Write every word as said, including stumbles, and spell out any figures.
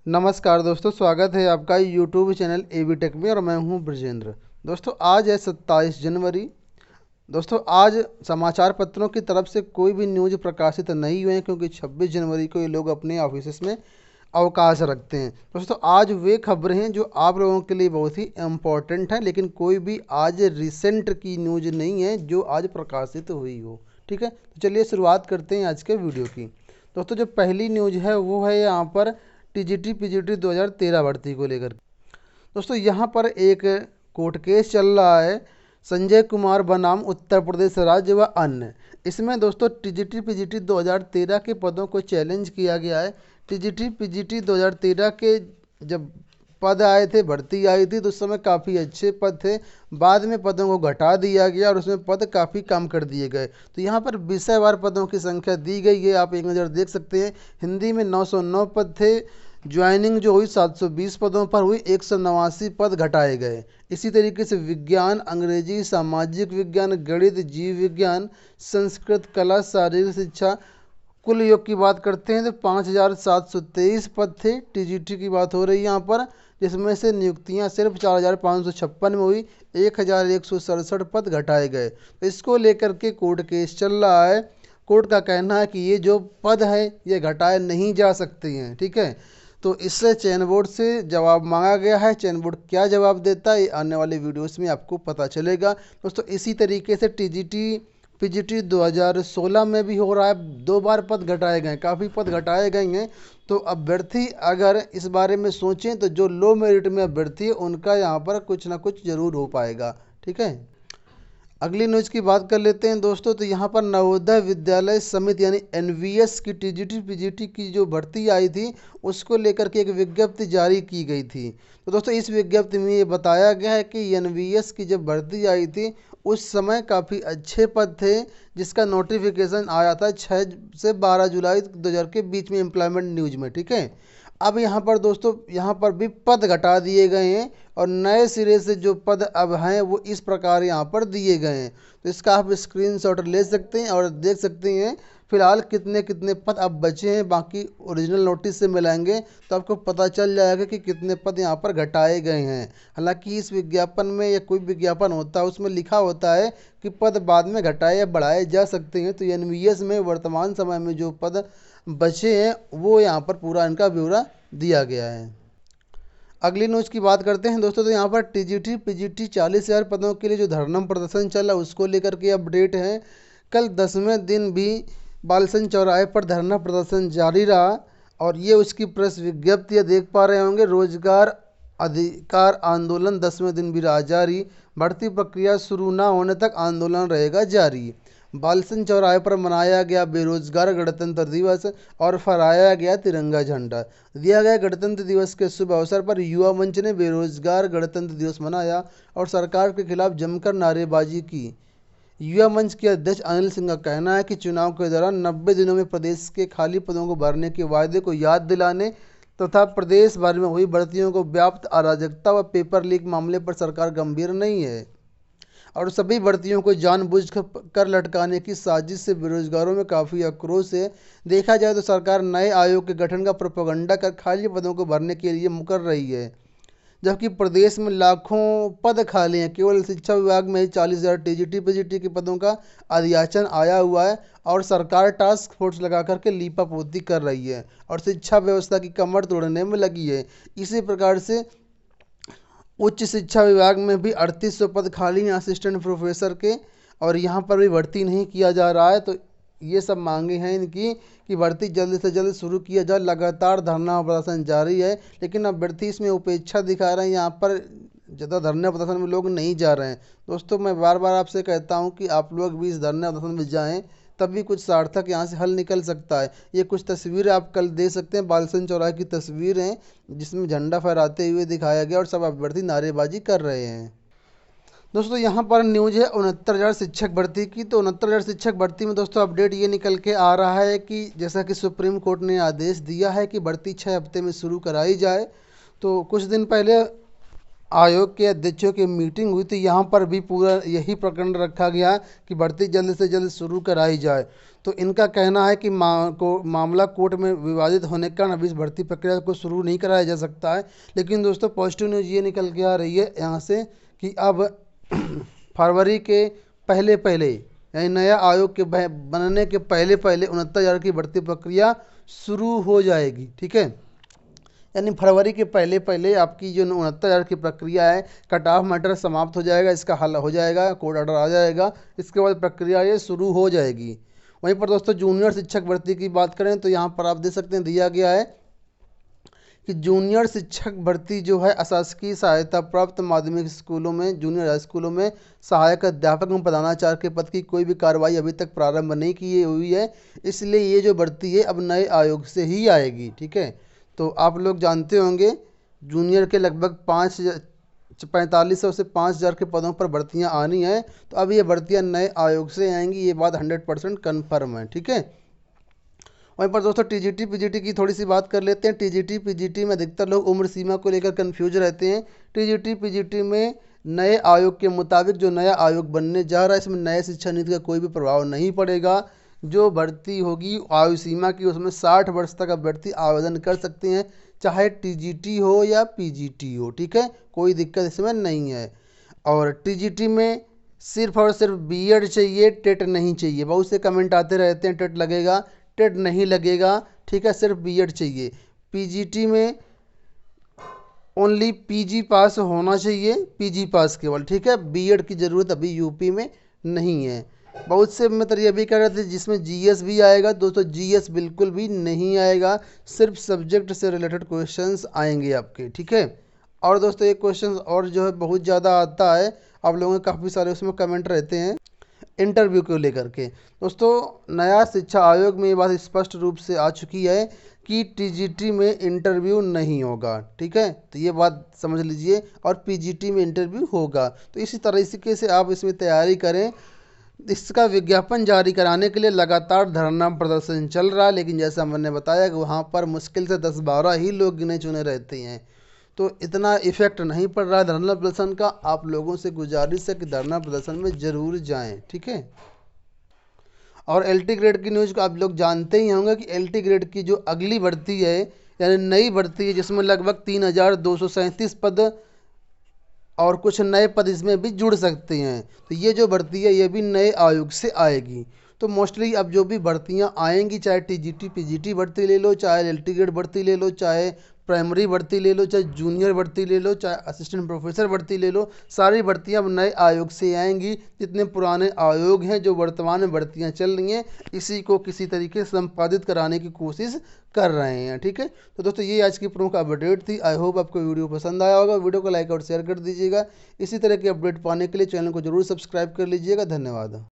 नमस्कार दोस्तों, स्वागत है आपका YouTube channel A B tech में और मैं हूं ब्रजेंद्र। दोस्तों आज है सत्ताईस जनवरी। दोस्तों आज समाचार पत्रों की तरफ से कोई भी न्यूज़ प्रकाशित नहीं हुए हैं क्योंकि छब्बीस जनवरी को ये लोग अपने ऑफिस में अवकाश रखते हैं। दोस्तों आज वे खबरें हैं जो आप लोगों के लिए बहुत ही इम्पोर्टेंट हैं, लेकिन कोई भी आज रिसेंट की न्यूज़ नहीं है जो आज प्रकाशित हुई हो। ठीक है, तो चलिए शुरुआत करते हैं आज के वीडियो की। दोस्तों जो पहली न्यूज़ है वो है यहाँ पर टीजीटी पीजीटी दो हज़ार तेरह भर्ती को लेकर। दोस्तों यहाँ पर एक कोर्ट केस चल रहा है, संजय कुमार बनाम उत्तर प्रदेश राज्य व अन्य। इसमें दोस्तों टीजीटी पीजीटी दो हज़ार तेरह के पदों को चैलेंज किया गया है। टीजीटी पीजीटी दो हज़ार तेरह के जब पद आए थे, भर्ती आई थी, तो उस समय काफ़ी अच्छे पद थे। बाद में पदों को घटा दिया गया और उसमें पद काफ़ी कम कर दिए गए। तो यहाँ पर विषयवार पदों की संख्या दी गई है, आप एक नज़र देख सकते हैं। हिंदी में नौ सौ नौ पद थे, ज्वाइनिंग जो हुई सात सौ बीस पदों पर हुई, एक सौ नवासी पद घटाए गए। इसी तरीके से विज्ञान, अंग्रेजी, सामाजिक विज्ञान, गणित, जीव विज्ञान, संस्कृत, कला, शारीरिक शिक्षा, कुल योग की बात करते हैं तो पाँच हज़ार सात सौ तेईस पद थे। टीजीटी की बात हो रही है यहाँ पर, जिसमें से नियुक्तियाँ सिर्फ चार हज़ार पाँच सौ छप्पन में हुई, एक हज़ार एक सौ सड़सठ पद घटाए गए। तो इसको लेकर के कोर्ट केस चल रहा है। कोर्ट का कहना है कि ये जो पद है ये घटाए नहीं जा सकते हैं। ठीक है, तो इससे चयन बोर्ड से जवाब मांगा गया है। चयन बोर्ड क्या जवाब देता है ये आने वाले वीडियोस में आपको पता चलेगा। दोस्तों इसी तरीके से टीजीटी पीजीटी दो हज़ार सोलह में भी हो रहा है, दो बार पद घटाए गए, काफ़ी पद घटाए गए हैं। तो अभ्यर्थी अगर इस बारे में सोचें तो जो लो मेरिट में अभ्यर्थी है उनका यहाँ पर कुछ ना कुछ ज़रूर हो पाएगा। ठीक है, अगली न्यूज़ की बात कर लेते हैं दोस्तों। तो यहाँ पर नवोदय विद्यालय समिति यानी एनवीएस की टीजीटी पीजीटी की जो भर्ती आई थी उसको लेकर के एक विज्ञप्ति जारी की गई थी। तो दोस्तों इस विज्ञप्ति में ये बताया गया है कि एनवीएस की जब भर्ती आई थी उस समय काफ़ी अच्छे पद थे, जिसका नोटिफिकेशन आया था छः से बारह जुलाई दो हज़ार के बीच में एम्प्लॉयमेंट न्यूज़ में। ठीक है, अब यहाँ पर दोस्तों यहाँ पर भी पद घटा दिए गए हैं और नए सिरे से जो पद अब हैं वो इस प्रकार यहाँ पर दिए गए हैं। तो इसका आप स्क्रीनशॉट ले सकते हैं और देख सकते हैं फिलहाल कितने कितने पद अब बचे हैं। बाकी ओरिजिनल नोटिस से मिलाएंगे तो आपको पता चल जाएगा कि कितने पद यहाँ पर घटाए गए हैं। हालांकि इस विज्ञापन में या कोई विज्ञापन होता है उसमें लिखा होता है कि पद बाद में घटाए या बढ़ाए जा सकते हैं। तो एनवीएस में वर्तमान समय में जो पद बचे हैं वो यहाँ पर पूरा इनका ब्यौरा दिया गया है। अगली न्यूज़ की बात करते हैं दोस्तों। तो यहाँ पर टीजीटी पीजीटी चालीस हज़ार पदों के लिए जो धरना प्रदर्शन चला उसको लेकर के अपडेट है। कल दसवें दिन भी बालसन चौराहे पर धरना प्रदर्शन जारी रहा और ये उसकी प्रेस विज्ञप्ति देख पा रहे होंगे। रोजगार अधिकार आंदोलन दसवें दिन भी रहा जारी, भर्ती प्रक्रिया शुरू न होने तक आंदोलन रहेगा जारी। बालसन चौराहे पर मनाया गया बेरोजगार गणतंत्र दिवस और फहराया गया तिरंगा झंडा। दिया गया गणतंत्र दिवस के शुभ अवसर पर युवा मंच ने बेरोजगार गणतंत्र दिवस मनाया और सरकार के खिलाफ जमकर नारेबाजी की। युवा मंच के अध्यक्ष अनिल सिंह का कहना है कि चुनाव के दौरान नब्बे दिनों में प्रदेश के खाली पदों को भरने के वायदे को याद दिलाने तथा प्रदेश भर में हुई भर्तियों को व्याप्त अराजकता व पेपर लीक मामले पर सरकार गंभीर नहीं है और सभी भर्तियों को जानबूझ कर लटकाने की साजिश से बेरोजगारों में काफ़ी आक्रोश है। देखा जाए तो सरकार नए आयोग के गठन का प्रोपेगेंडा कर खाली पदों को भरने के लिए मुकर रही है, जबकि प्रदेश में लाखों पद खाली हैं। केवल शिक्षा विभाग में ही चालीस हज़ार टीजीटी पीजीटी के पदों का अधियाचन आया हुआ है और सरकार टास्क फोर्स लगा करके लीपापोती कर रही है और शिक्षा व्यवस्था की कमर तोड़ने में लगी है। इसी प्रकार से उच्च शिक्षा विभाग में भी अड़तीस सौ पद खाली हैं असिस्टेंट प्रोफेसर के और यहाँ पर भी भर्ती नहीं किया जा रहा है। तो ये सब मांगे हैं इनकी कि भर्ती जल्द से जल्द शुरू किया जाए। लगातार धरना प्रदर्शन जारी है, लेकिन अभ्यर्थी इसमें उपेक्षा दिखा रहे हैं। यहाँ पर ज़्यादा धरना प्रदर्शन में लोग नहीं जा रहे हैं। दोस्तों मैं बार बार आपसे कहता हूँ कि आप लोग भी इस धरना प्रदर्शन में जाएँ, तभी कुछ सार्थक यहाँ से हल निकल सकता है। ये कुछ तस्वीरें आप कल देख सकते हैं, बालसन चौराहे की तस्वीर हैं जिसमें झंडा फहराते हुए दिखाया गया और सब अभ्यर्थी नारेबाजी कर रहे हैं। दोस्तों यहाँ पर न्यूज़ है उनहत्तर हज़ार शिक्षक भर्ती की। तो उनहत्तर हज़ार शिक्षक भर्ती में दोस्तों अपडेट ये निकल के आ रहा है कि जैसा कि सुप्रीम कोर्ट ने आदेश दिया है कि भर्ती छः हफ्ते में शुरू कराई जाए। तो कुछ दिन पहले आयोग के अध्यक्षों की मीटिंग हुई तो यहाँ पर भी पूरा यही प्रकरण रखा गया कि भर्ती जल्द से जल्द शुरू कराई जाए। तो इनका कहना है कि मा को मामला कोर्ट में विवादित होने के कारण अभी इस भर्ती प्रक्रिया को शुरू नहीं कराया जा सकता है। लेकिन दोस्तों पॉजिटिव न्यूज़ ये निकल के आ रही है यहाँ से कि अब फरवरी के पहले पहले यानी नया आयोग के बनने के पहले पहले उनहत्तर हज़ार की भर्ती प्रक्रिया शुरू हो जाएगी। ठीक है, यानी फरवरी के पहले पहले आपकी जो उनहत्तर हज़ार की प्रक्रिया है, कट ऑफ मैटर समाप्त हो जाएगा, इसका हल हो जाएगा, कोर्ट ऑर्डर आ जाएगा, इसके बाद प्रक्रिया ये शुरू हो जाएगी। वहीं पर दोस्तों जूनियर शिक्षक भर्ती की बात करें तो यहाँ पर आप देख सकते हैं दिया गया है कि जूनियर शिक्षक भर्ती जो है अशासकीय सहायता प्राप्त माध्यमिक स्कूलों में, जूनियर हाई स्कूलों में सहायक अध्यापक एवं प्रधानाचार्य के पद की कोई भी कार्रवाई अभी तक प्रारंभ नहीं की हुई है, इसलिए ये जो भर्ती है अब नए आयोग से ही आएगी। ठीक है, तो आप लोग जानते होंगे जूनियर के लगभग पाँच पैंतालीस सौ से पाँच हज़ार के पदों पर भर्तियां आनी हैं, तो अब ये भर्तियां नए आयोग से आएंगी, ये बात हंड्रेड परसेंट कन्फर्म है। ठीक है, वहीं पर दोस्तों टीजीटी पीजीटी की थोड़ी सी बात कर लेते हैं। टीजीटी पीजीटी में अधिकतर लोग उम्र सीमा को लेकर कन्फ्यूज रहते हैं। टीजीटी पीजीटी में नए आयोग के मुताबिक जो नया आयोग बनने जा रहा है इसमें नए शिक्षा नीति का कोई भी प्रभाव नहीं पड़ेगा। जो भर्ती होगी आयु सीमा की उसमें साठ वर्ष तक अभ्यर्थी आवेदन कर सकते हैं, चाहे टीजीटी हो या पीजीटी हो। ठीक है, कोई दिक्कत इसमें नहीं है। और टीजीटी में सिर्फ और सिर्फ बीएड चाहिए, टेट नहीं चाहिए। बहुत से कमेंट आते रहते हैं टेट लगेगा, टेट नहीं लगेगा। ठीक है, सिर्फ बीएड चाहिए। पीजीटी में ओनली पीजी पास होना चाहिए, पीजी पास केवल। ठीक है, बीएड की ज़रूरत अभी यूपी में नहीं है। बहुत से मतलब ये भी कह रहे थे जिसमें जीएस भी आएगा, दोस्तों जीएस बिल्कुल भी नहीं आएगा, सिर्फ सब्जेक्ट से रिलेटेड क्वेश्चंस आएंगे आपके। ठीक है, और दोस्तों एक क्वेश्चन और जो है बहुत ज़्यादा आता है, आप लोगों के काफ़ी सारे उसमें कमेंट रहते हैं इंटरव्यू को लेकर के। दोस्तों नया शिक्षा आयोग में ये बात स्पष्ट रूप से आ चुकी है कि टीजीटी में इंटरव्यू नहीं होगा। ठीक है, तो ये बात समझ लीजिए, और पीजीटी में इंटरव्यू होगा। तो इसी तरीके से आप इसमें तैयारी करें। इसका विज्ञापन जारी कराने के लिए लगातार धरना प्रदर्शन चल रहा है, लेकिन जैसा मैंने बताया कि वहाँ पर मुश्किल से दस बारह ही लोग गिने चुने रहते हैं, तो इतना इफेक्ट नहीं पड़ रहा है धरना प्रदर्शन का। आप लोगों से गुजारिश है कि धरना प्रदर्शन में ज़रूर जाएं। ठीक है, और एलटी ग्रेड की न्यूज़ को आप लोग जानते ही होंगे कि एलटी ग्रेड की जो अगली भर्ती है यानी नई भर्ती है, जिसमें लगभग तीन हज़ार दो सौ सैंतीस पद और कुछ नए पद इसमें भी जुड़ सकते हैं, तो ये जो भर्ती है ये भी नए आयोग से आएगी। तो मोस्टली अब जो भी भर्तियां आएंगी, चाहे टीजीटी पीजीटी भर्ती ले लो, चाहे एलटी ग्रेड भर्ती ले लो, चाहे प्राइमरी भर्ती ले लो, चाहे जूनियर भर्ती ले लो, चाहे असिस्टेंट प्रोफेसर भर्ती ले लो, सारी भर्तियां अब नए आयोग से आएंगी। जितने पुराने आयोग हैं जो वर्तमान में भर्तियां चल रही हैं, इसी को किसी तरीके से संपादित कराने की कोशिश कर रहे हैं। ठीक है, तो दोस्तों ये आज की प्रमुख अपडेट थी। आई होप आपको वीडियो पसंद आया होगा। वीडियो को लाइक और शेयर कर दीजिएगा। इसी तरह की अपडेट पाने के लिए चैनल को जरूर सब्सक्राइब कर लीजिएगा। धन्यवाद।